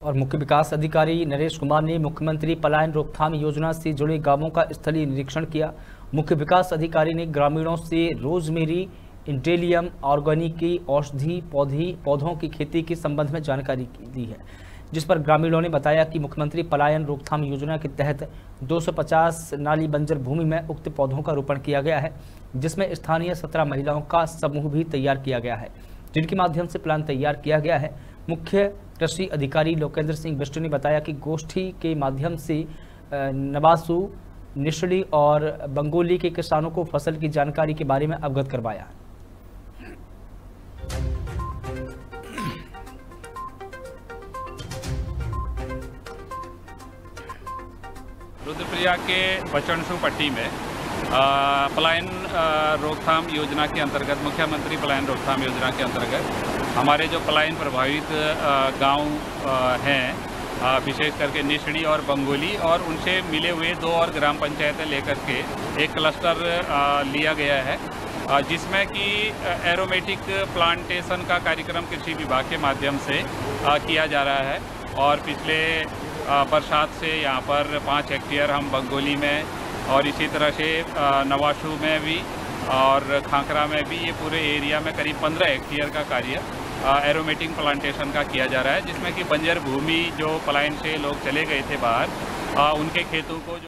और मुख्य विकास अधिकारी नरेश कुमार ने मुख्यमंत्री पलायन रोकथाम योजना से जुड़े गांवों का स्थलीय निरीक्षण किया। मुख्य विकास अधिकारी ने ग्रामीणों से रोजमेरी, इंटेलियम, ऑर्गेनिक की औषधि पौधों की खेती के संबंध में जानकारी दी है, जिस पर ग्रामीणों ने बताया कि मुख्यमंत्री पलायन रोकथाम योजना के तहत 250 नाली बंजर भूमि में उक्त पौधों का रोपण किया गया है, जिसमें स्थानीय 17 महिलाओं का समूह भी तैयार किया गया है, जिनके माध्यम से प्लान तैयार किया गया है। मुख्य कृषि अधिकारी लोकेंद्र सिंह बिष्ट ने बताया कि गोष्ठी के माध्यम से नवासू, निशड़ी और बंगोली के किसानों को फसल की जानकारी के बारे में अवगत करवाया। रुद्रप्रयाग के बचनसू पट्टी में पलायन रोकथाम योजना के अंतर्गत, मुख्यमंत्री पलायन रोकथाम योजना के अंतर्गत हमारे जो पलायन प्रभावित गांव हैं, विशेष करके निशड़ी और बंगोली और उनसे मिले हुए 2 और ग्राम पंचायतें लेकर के एक क्लस्टर लिया गया है, जिसमें कि एरोमेटिक प्लांटेशन का कार्यक्रम कृषि विभाग के माध्यम से किया जा रहा है। और पिछले बरसात से यहाँ पर 5 हेक्टेयर हम बंगोली में और इसी तरह से नवाशू में भी और खांकरा में भी, ये पूरे एरिया में करीब 15 हेक्टेयर का कार्य एरोमेटिक प्लांटेशन का किया जा रहा है, जिसमें कि बंजर भूमि जो पलायन से लोग चले गए थे बाहर, उनके खेतों को